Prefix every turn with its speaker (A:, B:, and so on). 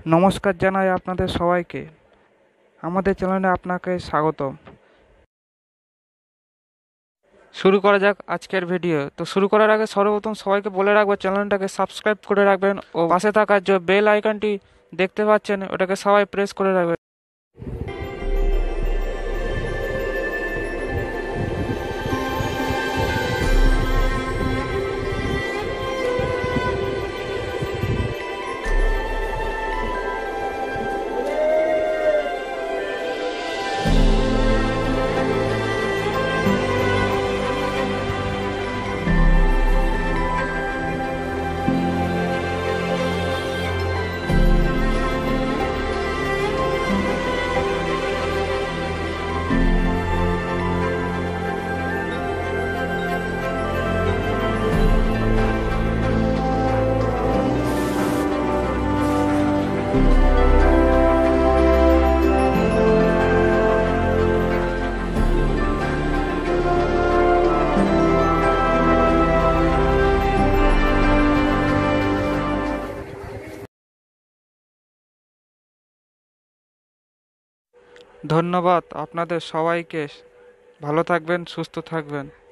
A: নমস্কার জানাই আপনাদের সবাইকে। আমাদের চ্যানেলে আপনাকে স্বাগতম। শুরু করা যাক আজকের ভিডিও। তো শুরু করার আগে সর্বপ্রথম সবাইকে বলে রাখবো, চ্যানেলটাকে সাবস্ক্রাইব করে রাখবেন ও পাশে থাকা যে বেল আইকনটি দেখতে পাচ্ছেন ওটাকে সবাই প্রেস করে রাখবেন। ধন্যবাদ আপনাদের সবাইকে। ভালো থাকবেন, সুস্থ থাকবেন।